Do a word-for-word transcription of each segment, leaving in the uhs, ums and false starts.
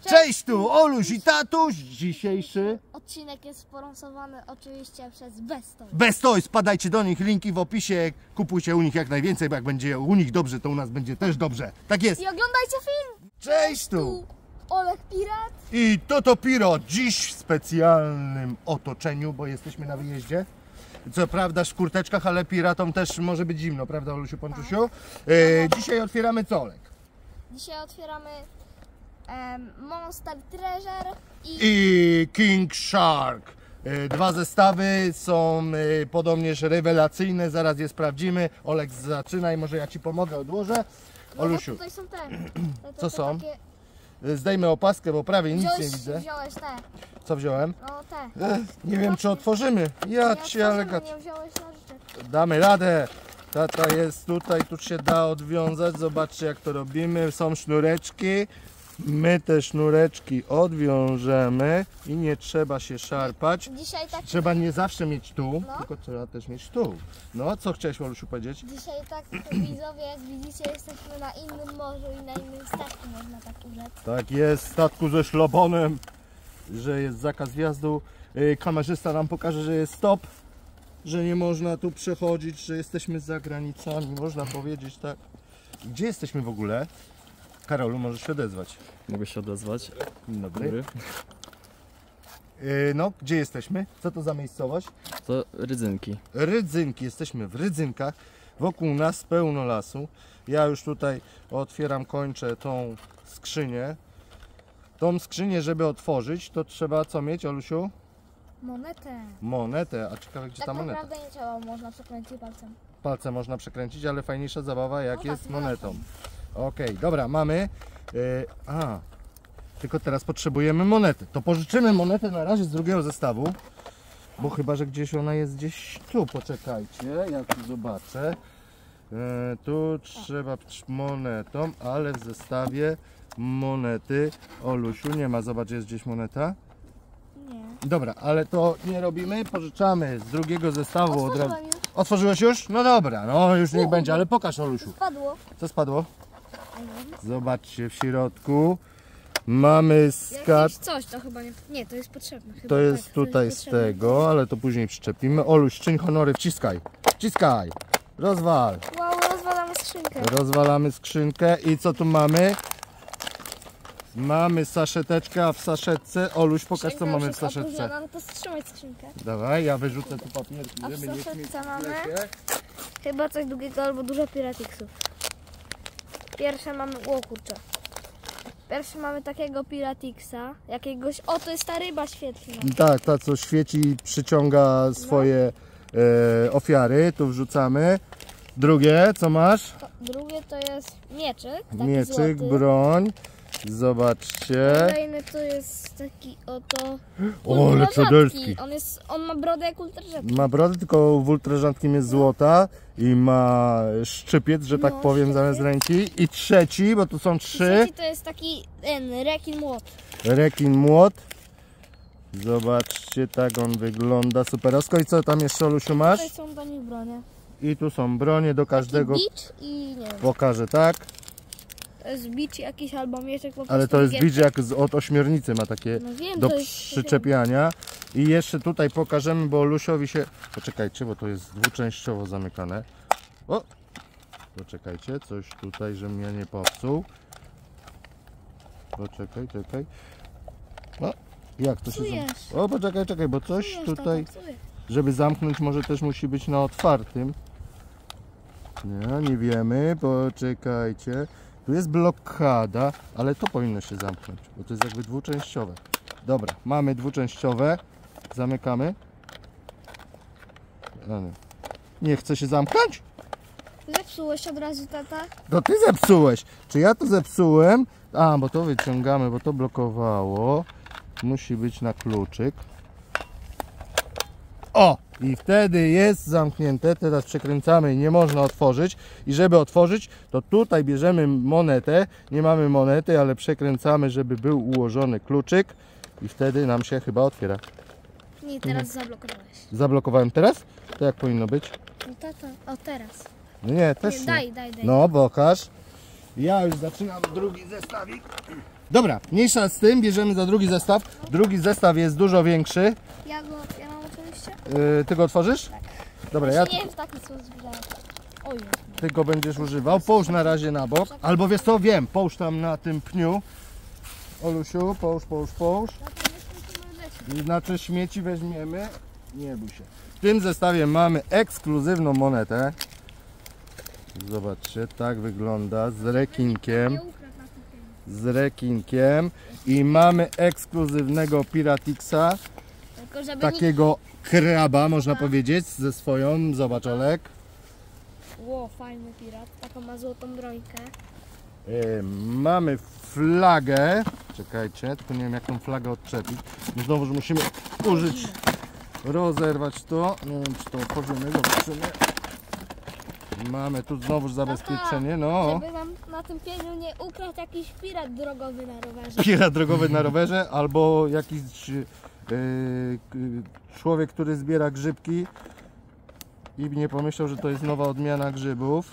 Cześć tu, Oluś i tatuś. Dzisiejszy odcinek jest sponsorowany oczywiście przez Bestoy. Bestoy, spadajcie do nich, linki w opisie. Kupujcie u nich jak najwięcej, bo jak będzie u nich dobrze, to u nas będzie też dobrze. Tak jest. I oglądajcie film. Cześć tu. Tu Olek Pirat. I Toto Piro, dziś w specjalnym otoczeniu, bo jesteśmy na wyjeździe. Co prawda w kurteczkach, ale piratom też może być zimno, prawda Olusiu, Ponczusiu? E, dzisiaj otwieramy co, Olek? Dzisiaj otwieramy em, Monster Treasure i... I King Shark. E, Dwa zestawy są e, podobnież rewelacyjne, zaraz je sprawdzimy. Olek, zaczynaj, może ja Ci pomogę, odłożę. No, Olusiu, tutaj są te. te, te co są? Takie... Zdejmę opaskę, bo prawie nic Wziąłeś, nie widzę. wziąłeś te. Co wziąłem? No te. Ech, nie wiem, czy otworzymy. Ja Nie Cię, ale otworzymy, nie wziąłeś nożyczek. damy radę. Tata jest tutaj, tu się da odwiązać. Zobaczcie, jak to robimy. Są sznureczki. My te sznureczki odwiążemy i nie trzeba się szarpać. Dzisiaj tak... Trzeba nie zawsze mieć tu, No. tylko trzeba też mieć tu. No, co chciałeś, Olusiu, powiedzieć? Dzisiaj tak, widzowie, jak widzicie, jesteśmy na innym morzu i na innym statku, można tak urzec. Tak jest, w statku ze szlobonem, że jest zakaz wjazdu. Yy, Kamerzysta nam pokaże, że jest stop, że nie można tu przechodzić, że jesteśmy za granicami, można powiedzieć tak. Gdzie jesteśmy w ogóle? Karolu, możesz się odezwać. Mogę się odezwać. Dzień dobry. Dobry. Yy, no, gdzie jesteśmy? Co to za miejscowość? To rydzynki. Rydzynki, jesteśmy w Rydzynkach. Wokół nas pełno lasu. Ja już tutaj otwieram, kończę tą skrzynię. Tą skrzynię, żeby otworzyć, to trzeba co mieć, Olusiu? Monetę. Monetę. A ciekawe, gdzie Tak ta moneta? naprawdę nie trzeba, można przekręcić palcem. Palce można przekręcić, ale fajniejsza zabawa jak No jest tak, monetą. monetą. Okej, dobra, mamy. Yy, a, tylko teraz potrzebujemy monety. To pożyczymy monetę na razie z drugiego zestawu. Bo chyba, że gdzieś ona jest gdzieś tu, poczekajcie, ja tu zobaczę. Yy, tu trzeba przy- monetą, ale w zestawie monety. Olusiu, nie ma, zobacz, jest gdzieś moneta. Nie. Dobra, ale to nie robimy, pożyczamy z drugiego zestawu od razu. Otworzyłem już. Otworzyłeś już? No dobra, no już niech będzie, ale pokaż, Olusiu. Spadło. Co spadło? Zobaczcie, w środku mamy skat. Jakieś coś, to chyba nie... Nie, to jest potrzebne. Chyba To jest tak, tutaj jest z potrzebne. tego, ale to później przyczepimy. Oluś, czyń honory, wciskaj. Wciskaj. Rozwal. Wow, rozwalamy skrzynkę. Rozwalamy skrzynkę i co tu mamy? Mamy saszeteczkę, a w saszetce... Oluś, pokaż, co Skrzynka mamy już w jest saszetce. opróżniona, no to wstrzymaj skrzynkę. Dawaj, ja wyrzucę tu papierki, A w żeby nie saszetce śmieć w mamy? sklepie. Chyba coś długiego albo dużo piratiksów. Pierwsze mamy... O kurczę. Pierwsze mamy takiego piratiksa. Jakiegoś... O, to jest ta ryba świetlna. Tak, ta co świeci i przyciąga swoje e, ofiary. Tu wrzucamy. Drugie, co masz? To, drugie to jest mieczyk. Taki Mieczyk, złoty. broń. Zobaczcie. Kolejny to jest taki oto... O, ale co ultrarzadki. delski. On jest... On ma brodę jak ultrarzadki. Ma brodę, tylko w ultrarzadkim jest złota i ma szczypiec, że tak No, powiem, szczypiec. zamiast ręki. I trzeci, bo tu są trzy. Trzeci to jest taki ten rekin młot. Rekin młot. Zobaczcie, tak on wygląda superowsko. I co tam jeszcze, Olusiu, masz? Tutaj są do nich bronie. I tu są bronie do każdego. Bicz i nie wiem. Pokażę, tak? To jest bicz jakiś albo mieczek po prostu. Ale to jest wielki. bicz jak z, od ośmiornicy, ma takie No wiem, do to jest... przyczepiania. I jeszcze tutaj pokażemy, bo Olusiowi się... Poczekajcie, bo to jest dwuczęściowo zamykane. O! Poczekajcie, coś tutaj, żebym ja nie popsuł. Poczekaj, czekaj. O! Jak to się Psujesz. zamyka? O, poczekaj, czekaj, bo coś Psujesz, tutaj, tata, psujesz. żeby zamknąć, może też musi być na otwartym. Nie, nie wiemy, poczekajcie. Tu jest blokada, ale to powinno się zamknąć, bo to jest jakby dwuczęściowe. Dobra, mamy dwuczęściowe. Zamykamy. Ale nie chce się zamknąć? Zepsułeś od razu, tata? To ty zepsułeś. Czy ja to zepsułem? A, bo to wyciągamy, bo to blokowało. Musi być na kluczyk. O! I wtedy jest zamknięte. Teraz przekręcamy i nie można otworzyć. I żeby otworzyć, to tutaj bierzemy monetę. Nie mamy monety, ale przekręcamy, żeby był ułożony kluczyk. I wtedy nam się chyba otwiera. Nie, teraz zablokowałeś. Zablokowałem teraz? To jak powinno być? No tata, o teraz. No nie, też Nie, nie. daj, daj, daj. No, pokaż. Ja już zaczynam drugi zestawik. Dobra, mniejsza z tym, bierzemy za drugi zestaw. Drugi zestaw jest dużo większy. Ja go, ja mam oczywiście. Yy, ty go otworzysz? Dobra, ja, Nie wiem w taki sposób, że... Oj, ty go będziesz używał. Połóż na razie na bok. Albo wiesz co, wiem, połóż tam na tym pniu. Olusiu, połóż, połóż, połóż. I znaczy śmieci weźmiemy. Nie bój się. W tym zestawie mamy ekskluzywną monetę. Zobaczcie, tak wygląda z rekinkiem. Z rekinkiem. I mamy ekskluzywnego Piratixa. tylko żeby Takiego kraba, można powiedzieć, ze swoją. Zobacz, Olek. nikt... Ło, fajny pirat. Taką ma złotą brońkę. Yy, mamy flagę. Czekajcie, tylko nie wiem jak tą flagę odczepić. Znowu musimy użyć, rozerwać to. Nie wiem czy to otworzymy, zobaczymy. Mamy tu znowu zabezpieczenie, no. Żeby wam na tym pieniu nie ukradł jakiś pirat drogowy na rowerze. Pirat drogowy na rowerze albo jakiś yy, k- człowiek, który zbiera grzybki i nie pomyślał, że to jest nowa odmiana grzybów.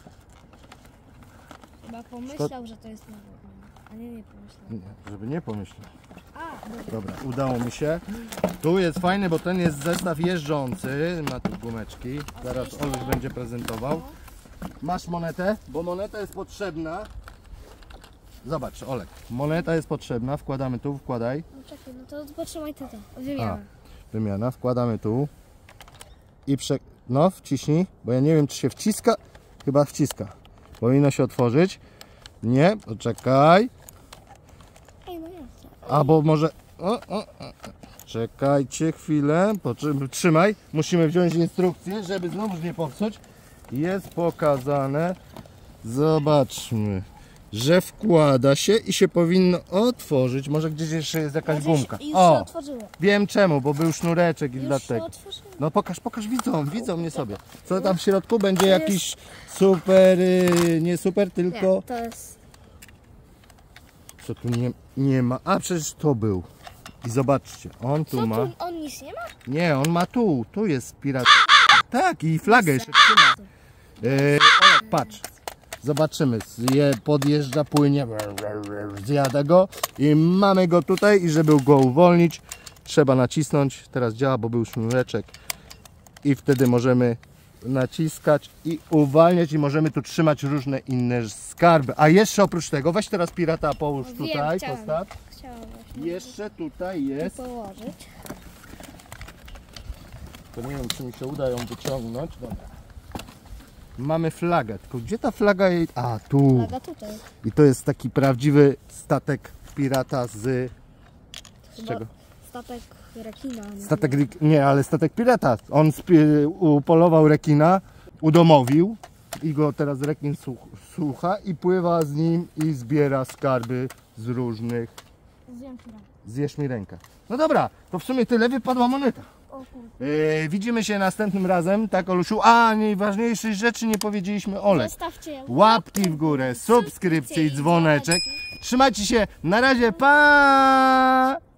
Chyba pomyślał, że to jest nowy. A nie, nie pomyślał. Nie, żeby nie pomyślał. A, dobra. Dobra, udało mi się. Tu jest fajny, bo ten jest zestaw jeżdżący. Ma tu gumeczki. Zaraz Oluś będzie prezentował. Masz monetę, bo moneta jest potrzebna. Zobacz, Olek, moneta jest potrzebna. Wkładamy tu, wkładaj. No czekaj, no to potrzymaj ty to. Wymiana. Wymiana, wkładamy tu. I prze... No, wciśnij, bo ja nie wiem, czy się wciska. Chyba wciska. Powinno się otworzyć. Nie, poczekaj. Ej, no ja. Albo może... O, o, o. Czekajcie chwilę. Poczym- Trzymaj. Musimy wziąć instrukcję, żeby znowu nie popsuć. Jest pokazane. Zobaczmy, że wkłada się i się powinno otworzyć. Może gdzieś jeszcze jest jakaś Znaczy, gumka. Już się O, otworzyło. wiem czemu, bo był sznureczek i Już się dlatego. otworzyło. No pokaż, pokaż widzom, widzom, nie sobie. Co tam w środku? Będzie jakiś super, y, nie super, tylko... Nie, to jest... Co tu nie, nie ma? A przecież to był. I zobaczcie, on tu Co ma. tu? On nic nie ma? Nie, on ma tu. Tu jest pirat. Tak, i flagę jeszcze trzyma. E, Olek, patrz. Zobaczymy. Je, podjeżdża, płynie. Zjada go. I mamy go tutaj. I żeby go uwolnić, trzeba nacisnąć. Teraz działa, bo był sznureczek. I wtedy możemy naciskać i uwalniać. I możemy tu trzymać różne inne skarby. A jeszcze oprócz tego, weź teraz pirata, połóż Wiem, tutaj. chciałam. Postaw. Chciałam właśnie Jeszcze tutaj jest. położyć. To nie wiem, czy mi się uda ją wyciągnąć. Dobra. Mamy flagę. Tylko gdzie ta flaga jej... A, tu. Laga tutaj. I to jest taki prawdziwy statek pirata z... Z Chyba czego? Statek rekina. nie Statek... wiem. rik- Nie, ale statek pirata. On spi- upolował rekina, udomowił i go teraz rekin słuch- słucha i pływa z nim i zbiera skarby z różnych... Zjem pirata. Zjesz mi rękę. No dobra, to w sumie tyle, wypadła moneta. O kurde. Yy, widzimy się następnym razem, tak Olusiu? A, najważniejszej rzeczy nie powiedzieliśmy, Olek. Zostawcie Łapki w górę, subskrypcje i dzwoneczek. Trzymajcie się, na razie, pa!